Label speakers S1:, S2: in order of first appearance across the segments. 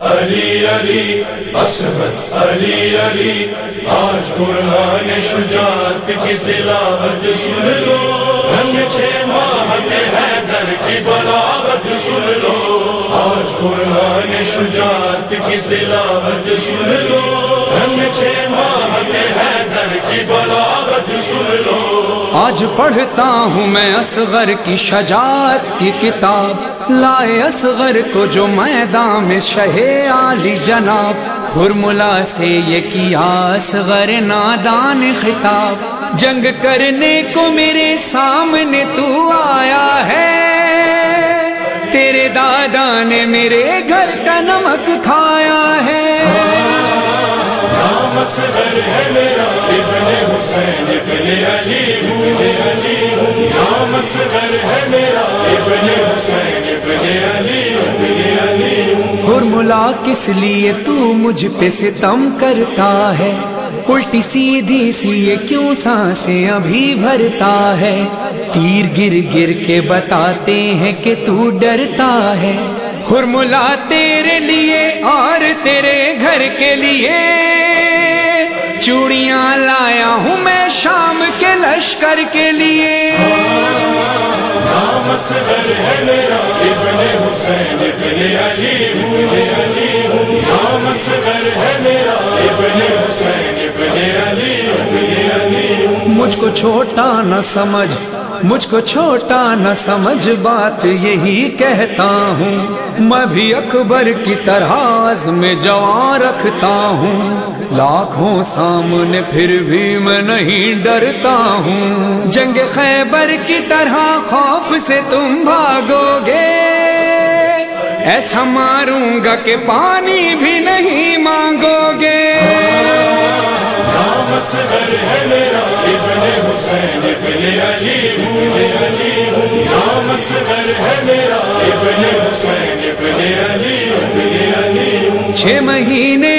S1: علی علی اصغر علی علی آج قرآن شجاعت کی تلاوت سن لو، ہم 6 ماہ کے حیدر کی بلاوت سن لو، آج قرآن شجاعت کی تلاوت سن لو، ہم 6 ماہ کے حیدر کی بلاوت سن لو۔
S2: آج پڑھتا ہوں میں اصغر کی شجاعت کی کتاب، لائے اصغر کو جو میدان میں شہ عالی جناب، ہرملا سے یہ کیا اصغر نادان خطاب، جنگ کرنے کو میرے سامنے تو آیا ہے، تیرے دادا نے میرے گھر کا نمک کھایا ہے۔
S1: نام اصغر ہے میرا ابن حسین ابن علی ہوں، نام اصغر ہے میرا ابن حسین ابن علی ہوں۔
S2: ہرملا کس لیے تو مجھ پہ ستم کرتا ہے، الٹی سیدھی سی یہ کیوں سانسیں ابھی بھرتا ہے، تیر گر گر کے بتاتے ہیں کہ تو ڈرتا ہے، ہرملا تیرے لیے اور تیرے گھر کے لیے چوڑیاں لایا ہوں میں شام کے لشکر کے لیے۔
S1: نام اصغر ہے میرا ابن حسین ابن علی ہوں، نام اصغر ہے میرا ابن حسین ابن علی ہوں۔
S2: مجھ کو چھوٹا نہ سمجھ، مجھ کو چھوٹا نہ سمجھ، بات یہی کہتا ہوں، میں بھی اکبر کی طرح عزم جوان رکھتا ہوں، لاکھوں سامنے پھر بھی میں نہیں ڈرتا ہوں، جنگ خیبر کی طرح خوف سے تم بھاگو گے، ایسا ماروں گا کہ پانی بھی نہیں مانگو گے۔
S1: نام اصغر ہے میرا ابن حسین ابن علی ہوں، نام اصغر ہے میرا ابن حسین ابن علی ہوں۔
S2: 6 مہینے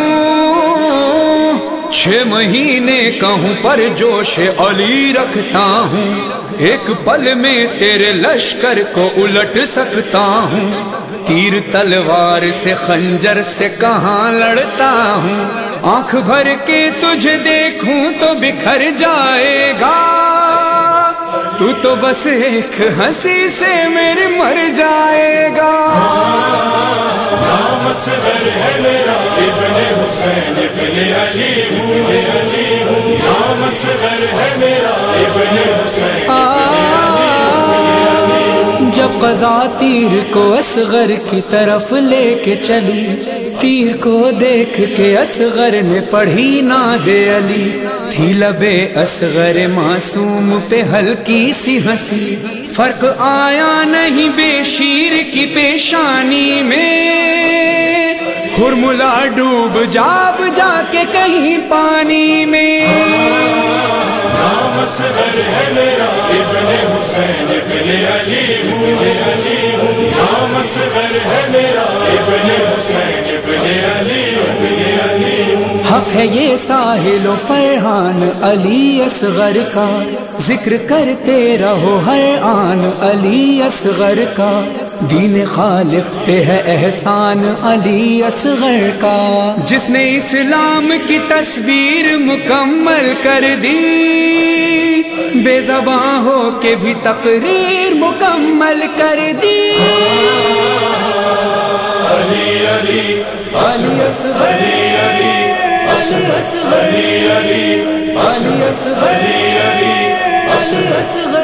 S2: کہوں پر جوش علی رکھتا ہوں، ایک پل میں تیرے لشکر کو الٹ سکتا ہوں، تیر تلوار سے خنجر سے کہاں لڑتا ہوں، آنکھ بھر کے تجھے دیکھوں تو بکھر جائے گا، تو تو بس ایک ہنسی سے میرے مر جائے گا۔
S1: نام اصغر ہے میرا ابن حسین ابن علی ہوں، نام اصغر ہے میرا ابن حسین ابن
S2: جب قضا تیر کو اصغر کی طرف لے کے چلی، تیر کو دیکھ کے اصغر نے پڑھی ناد علی، تھی لبے اصغر معصوم پہ ہلکی سی ہنسی، فرق آیا نہیں بے شیر کی پیشانی میں، ہرملا ڈوب جا کے کہیں پانی میں۔
S1: نام اصغر ہے میرا ابن حسین ابن علی ہوں، نام اصغر ہے میرا ابن حسین ابن علی ہوں۔
S2: حق ہے یہ ساحل و فرحان علی اصغر کا، ذکر کرتے رہو ہر آن علی اصغر کا، دین خالق پہ ہے احسان علی اصغر کا، جس نے اسلام کی تصویر مکمل کر دی، بے زباں ہو کے بھی تقریر مکمل کر دی۔
S1: علی علی
S2: علی اصغر،
S1: علی علی
S2: علی اصغر،
S1: علی علی
S2: علی اصغر، علی اصغر،